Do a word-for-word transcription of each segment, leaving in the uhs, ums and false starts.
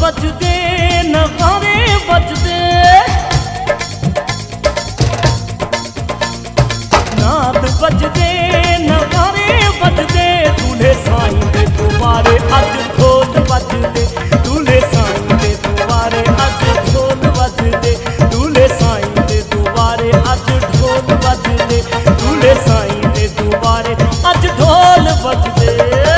बजदे नगारे बजदे नाद बजदे नगारे बजदे दूल्हे साईं दे दुआरे अज ढोल बजदे दूल्हे साईं दे दुआरे अज ढोल बजदे दूल्हे साईं दे दुआरे अज ढोल बजदे दूल्हे साईं दे दुआरे अज ढोल बजदे।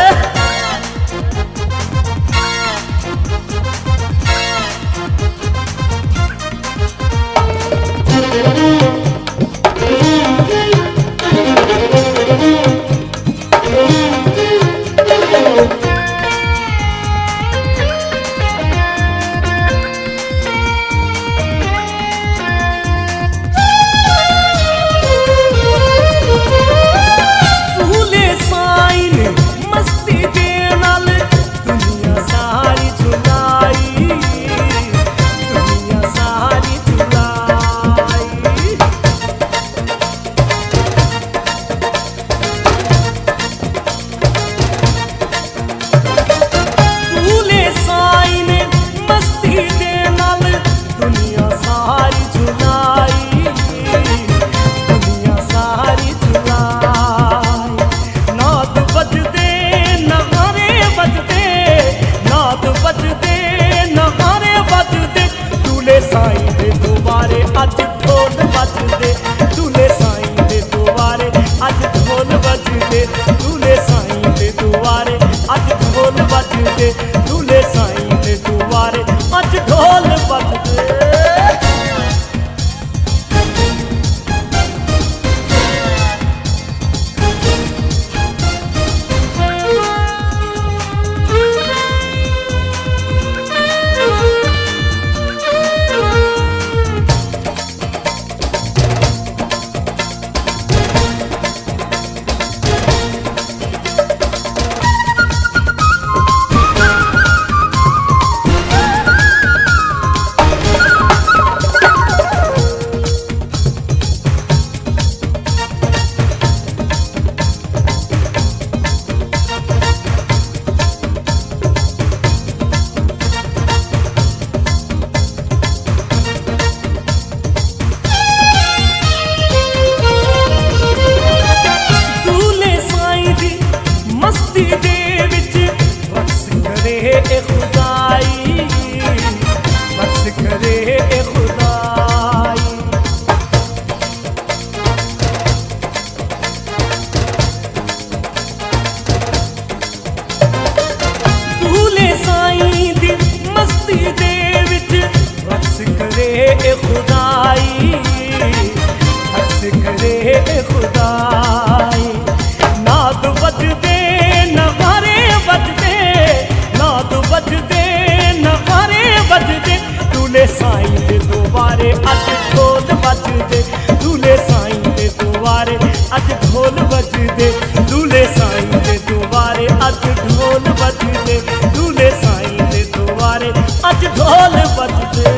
दूल्हे साईं दे दुआरे अज ढोल बजदे। दूल्हे साईं दे दुआरे अज ढोल बजदे दूल्हे साईं दे दुआरे अज ढोल बजदे दूल्हे साईं दे दुआरे अज ढोल बजदे दूल्हे साईं दे दुआरे अज ढोल बजदे।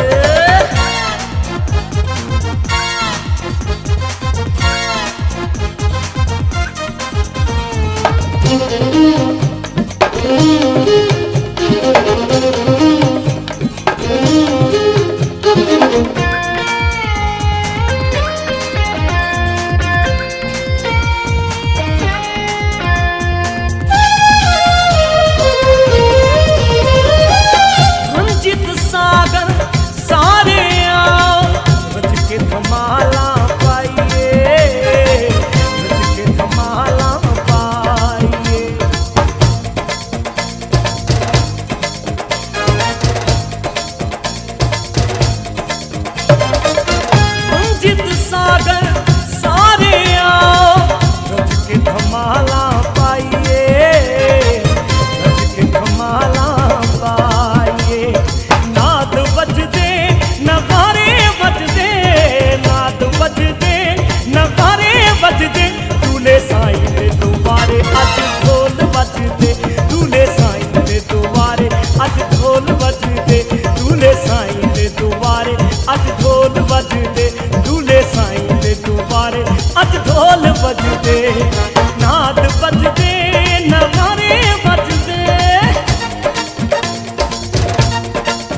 दूल्हे साईं दे दुआरे अज ढोल बजदे दूल्हे साईं दे दुआरे अज ढोल बजदे दूल्हे साईं दे दुआरे अज ढोल बजदे दूल्हे साईं दे दुआरे अज ढोल बजदे नाद बजदे नगारे बजदे।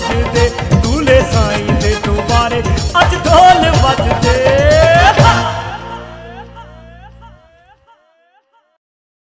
ਵੱਜਦੇ